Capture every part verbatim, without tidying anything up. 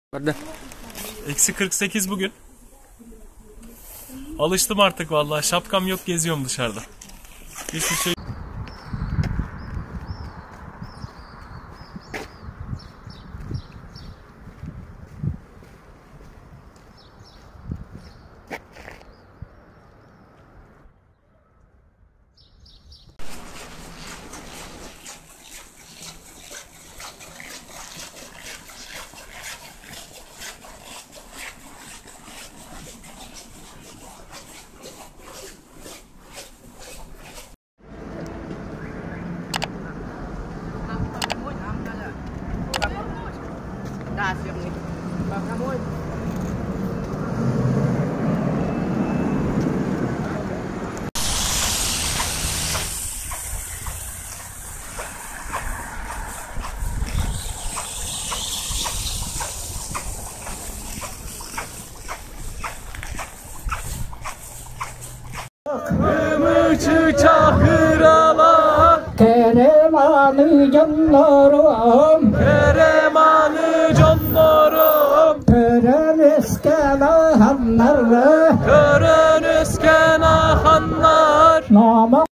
Hadi. Eksi kırk sekiz bugün. Alıştım artık vallahi. Şapkam yok, geziyorum dışarıda. Hiçbir şey. Kırmızı çahıralar, Keremanı canlarım, Keremanı canlarım, Körün esken ahanlar, Körün üsken ahanlar. Nama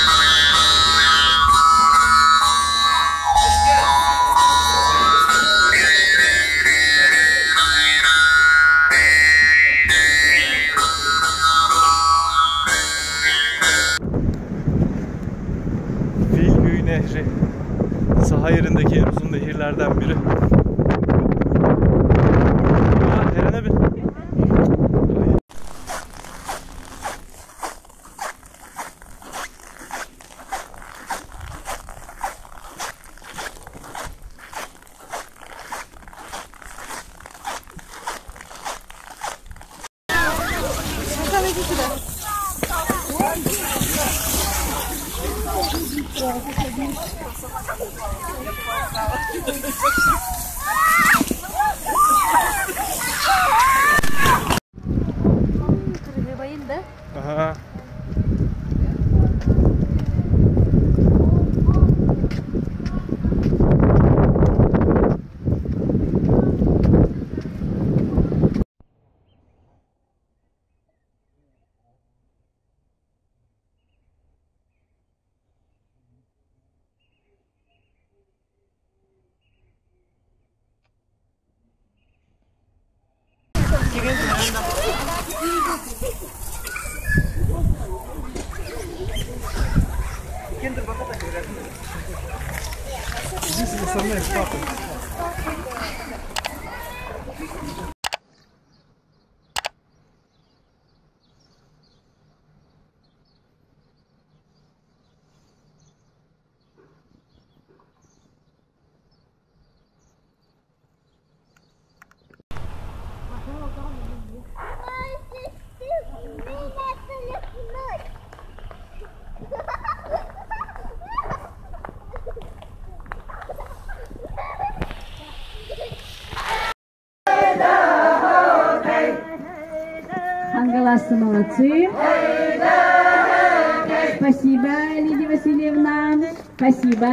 Filgöy Nehri saha yerindeki en uzun nehirlerden biri. Aa, Eren abi. Aha. Классно, молодцы. Спасибо, Лидия Васильевна. Спасибо.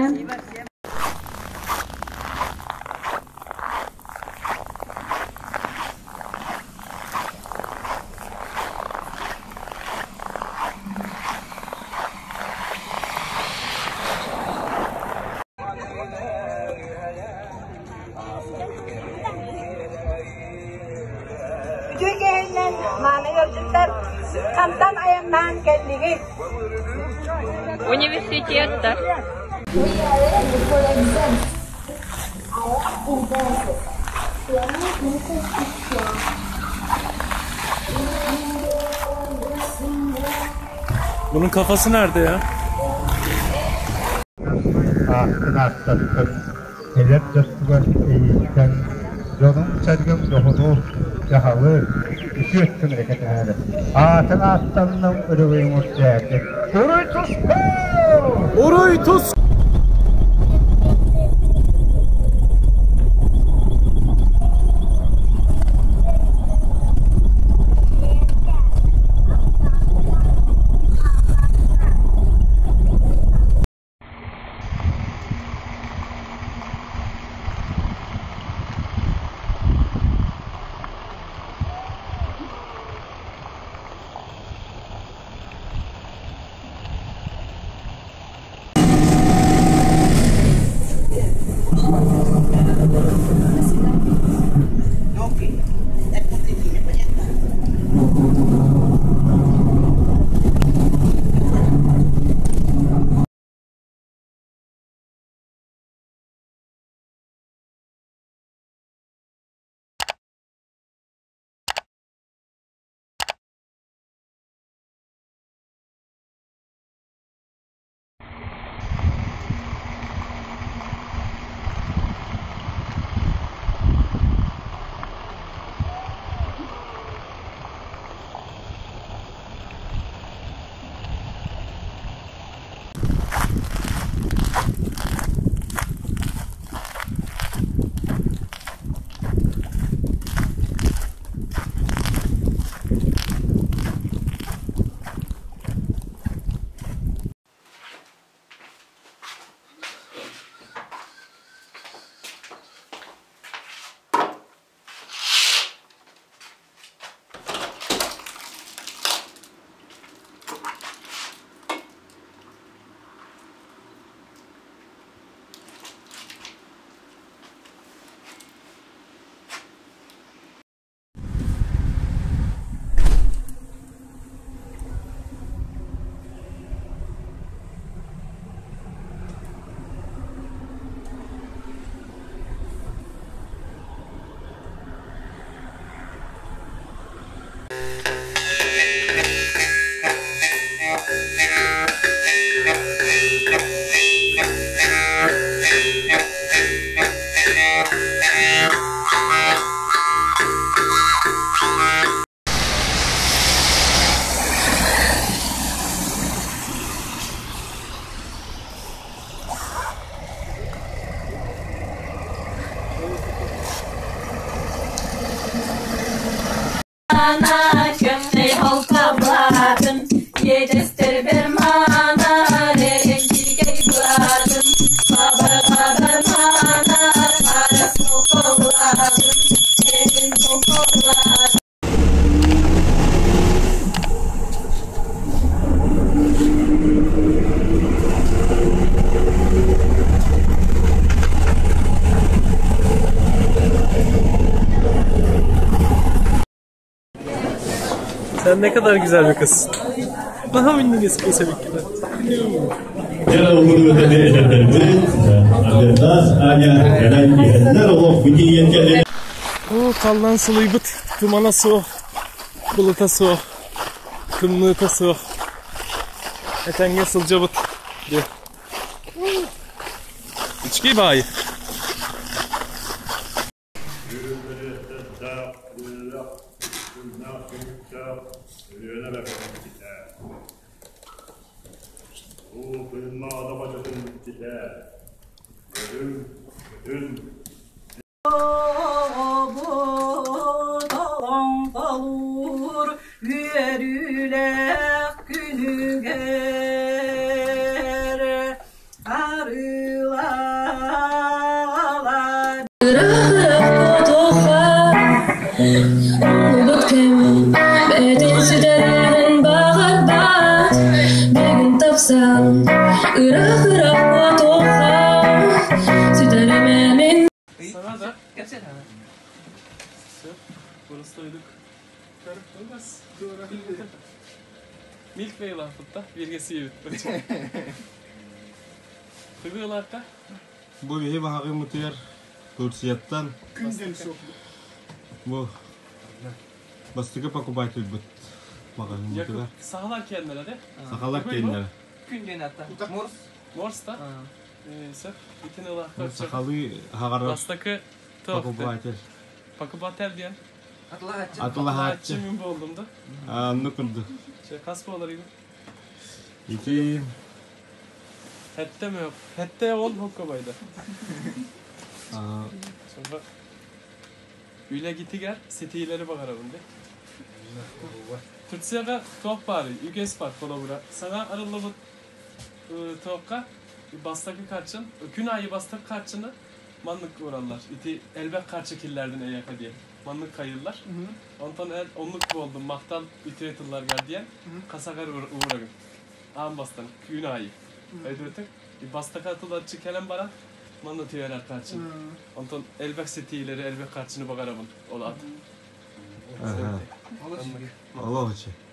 Университетта. Bunun kafası nerede ya? Ahtın atlattık. Elep dostluğa eğilken yolun çargım yoğunu yahalı. İki üstün hareket eder. Ahtın atlanın ölüğü mutlayadı. Uruy Tusko! Uruy Tusko! Sen ne kadar güzel bir kızsın. Daha minni eski sevik gibi. Era umur ödedi edenlerimiz, adırdas, aya, gelen diyenler olup bu diyenleri. Oo, kallan sılıy bıt, dumana soğuk, buluta soğuk, kımlıta soğuk. Etenge sılca bıt. Diyor. İçki bayi. Bu kılma adamacının dile. Ödüm, ödüm. Dalan kalur yürüler günüger arılar. Bedin süderin bağır bat Begin tapsam Irak Irak otoha Süderim emin Sana da. Burası doyduk. Karıp doymaz. Milk ve yılan fıtta. Birgesi yiyip. Kılı yılarka. Bu bihi bahagi mutir Tursiyattan bu bastıkı pakubaytı bit makasın Yakın. mutiler Sağlar kendileri hadi. sakalak kendileri Morsta. Sırf. İtin yılarka. sakalı hagarar Bastaki tohtu. pakubaytı Pakubatel diyen. atullah hatçı Açımın bu oldumdu. anlı kurdu Şey kaspa olarıydı. iki Hette mi yok? Hette ol hokkabaydı. aa, Sonra üyle gitti gel, setileri bakar abinde. Türkçe'ye tuhaf bari, yüges var kolabura. Sana arılı bu tuhafka, bastaki karçın, gün ayı bastak karçını manlık uğrarlar. İti elbek karçı killerden eyaka diye. Manlık kayırlar. Ondan el onluk bu oldum, maktal itiretiller gel diyen, kasakar uğrarım. Ağam bastan, gün ayı. Öyle ötük, bastak atılar çıkelen bara, manlı tiyeler karçın. Ondan elbek setileri, elbek karçını bakar abın, ola at. aha Allah için